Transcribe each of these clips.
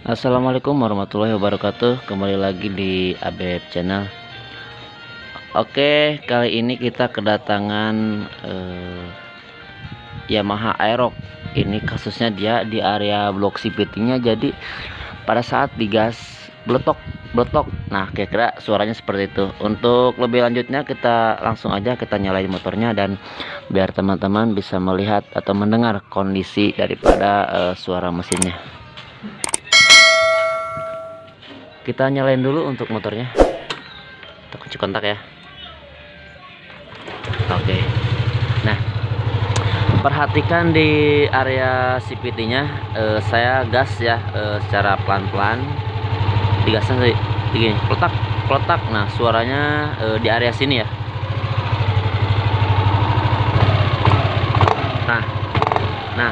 Assalamualaikum warahmatullahi wabarakatuh. Kembali lagi di Abeb Channel. Oke, kali ini kita kedatangan Yamaha Aerox. Ini kasusnya dia di area blok CVT-nya. Jadi pada saat digas bletok. Nah, kira-kira suaranya seperti itu. Untuk lebih lanjutnya kita langsung aja kita nyalain motornya, dan biar teman-teman bisa melihat atau mendengar kondisi daripada suara mesinnya. Kita nyalain dulu untuk motornya. Kita kunci kontak ya. Oke. Nah, perhatikan di area CVT-nya, saya gas ya, secara pelan-pelan. Digasnya begini, peletak. Nah, suaranya di area sini ya. Nah.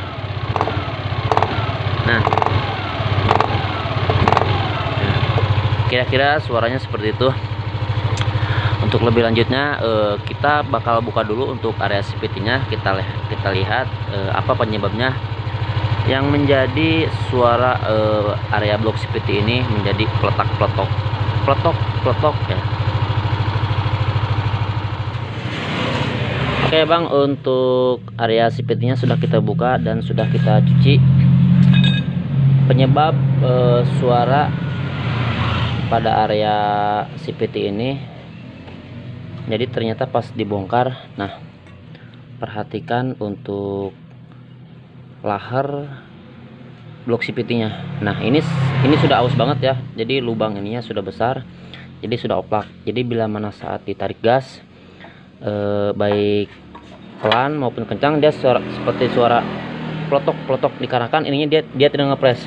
Kira-kira suaranya seperti itu. Untuk lebih lanjutnya kita bakal buka dulu untuk area CVT-nya. Kita lihat apa penyebabnya yang menjadi suara area blok CVT ini menjadi peletok ya. Oke Bang, untuk area CVT-nya sudah kita buka dan sudah kita cuci. Penyebab suara pada area CVT ini, jadi ternyata pas dibongkar, nah perhatikan untuk lahar blok CVT-nya. Nah ini sudah aus banget ya, jadi lubang ininya sudah besar, jadi sudah oplak. Jadi bila mana saat ditarik gas, baik pelan maupun kencang, dia seperti suara peletok dikarenakan ininya dia tidak ngepres.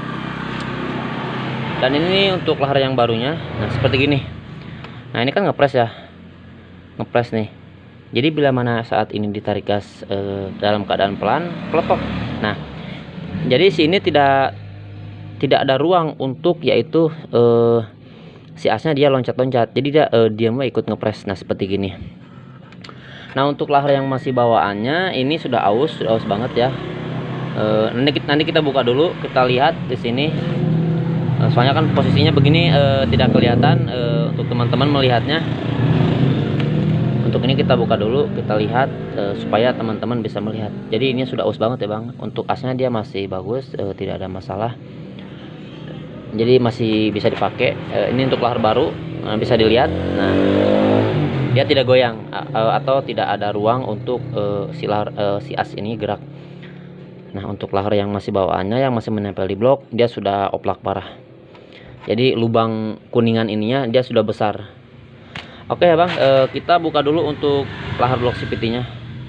Dan ini untuk lahar yang barunya, nah seperti gini. Nah ini kan ngepres ya, ngepres nih. Jadi bila mana saat ini ditarik gas dalam keadaan pelan, peletok. Nah jadi sini tidak ada ruang untuk, yaitu si asnya dia loncat-loncat, jadi dia mau ikut ngepres. Nah seperti gini. Nah untuk lahar yang masih bawaannya ini sudah aus banget ya. Nanti kita buka dulu, kita lihat di sini. Soalnya kan posisinya begini, tidak kelihatan untuk teman-teman melihatnya. Untuk ini kita buka dulu, kita lihat supaya teman-teman bisa melihat. Jadi ini sudah aus banget ya Bang. Untuk asnya dia masih bagus, tidak ada masalah. Jadi masih bisa dipakai. Ini untuk lahar baru, bisa dilihat. Nah, dia tidak goyang atau tidak ada ruang untuk si as ini gerak. Nah, untuk lahar yang masih bawaannya, yang masih menempel di blok, dia sudah oplak parah. Jadi lubang kuningan ininya dia sudah besar. Oke ya Bang, kita buka dulu untuk lahar blok CVT-nya.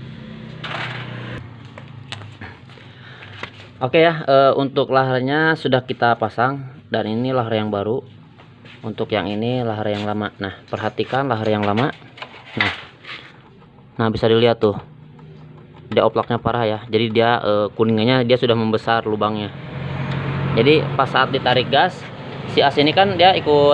Oke ya, untuk laharnya sudah kita pasang, dan ini lahar yang baru. Untuk yang ini lahar yang lama. Nah perhatikan lahar yang lama. Nah bisa dilihat tuh, dia oplaknya parah ya. Jadi dia kuningannya dia sudah membesar lubangnya. Jadi pas saat ditarik gas, si as ini kan dia ikut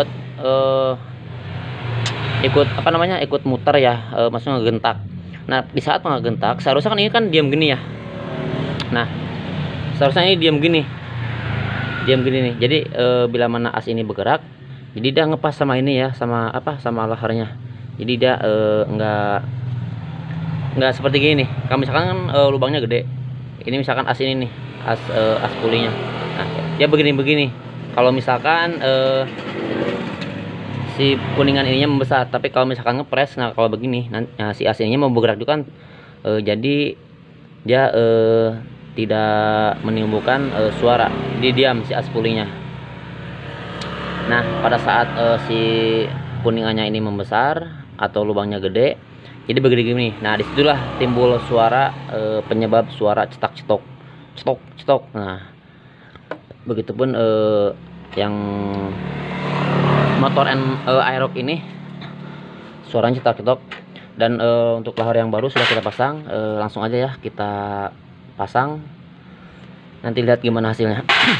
ikut muter ya, maksudnya ngegentak. Nah di saat ngegentak, seharusnya kan ini kan diam gini ya. Nah seharusnya ini diam gini nih. Jadi bila mana as ini bergerak, jadi dia ngepas sama ini ya, sama laharnya. Jadi dia nggak seperti gini. Kalau misalkan kan lubangnya gede, ini misalkan as ini nih, as pulinya. Nah dia begini. Kalau misalkan si kuningan ininya membesar, tapi kalau misalkan ngepres, nah kalau begini, nah si as ininya mau bergerak juga kan, jadi dia tidak menimbulkan suara, dia diam si as pulinya. Nah pada saat si kuningannya ini membesar atau lubangnya gede, jadi begini. Nah disitulah timbul suara, penyebab suara cetak-cetok. Nah begitupun yang motor Aerox ini suaranya cetak-cetok. Dan untuk lahar yang baru sudah kita pasang, langsung aja ya kita pasang, nanti lihat gimana hasilnya.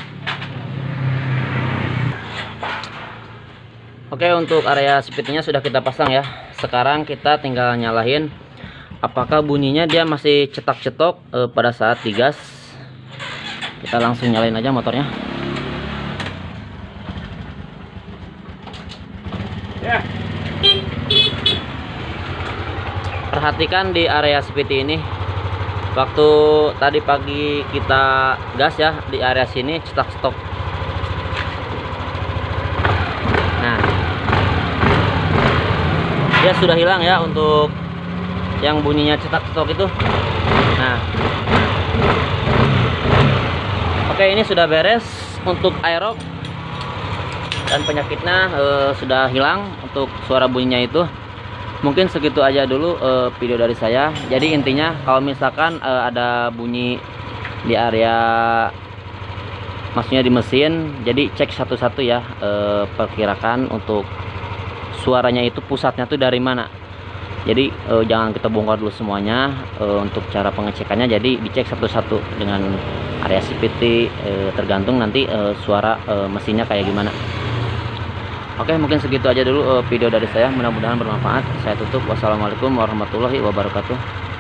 Oke, untuk area speednya sudah kita pasang ya. Sekarang kita tinggal nyalain. Apakah bunyinya dia masih cetak-cetok pada saat digas? Kita langsung nyalain aja motornya. Perhatikan di area seperti ini. Waktu tadi pagi kita gas ya di area sini cetak stop. Nah, dia sudah hilang ya untuk yang bunyinya cetak stop itu. Nah, oke, ini sudah beres untuk aerok dan penyakitnya sudah hilang untuk suara bunyinya itu. Mungkin segitu aja dulu video dari saya. Jadi intinya kalau misalkan ada bunyi di area, maksudnya di mesin, jadi cek satu-satu ya, perkirakan untuk suaranya itu pusatnya tuh dari mana. Jadi jangan kita bongkar dulu semuanya. Untuk cara pengecekannya jadi dicek satu-satu dengan area CVT, tergantung nanti suara mesinnya kayak gimana. Oke, mungkin segitu aja dulu video dari saya, mudah-mudahan bermanfaat. Saya tutup. Wassalamualaikum warahmatullahi wabarakatuh.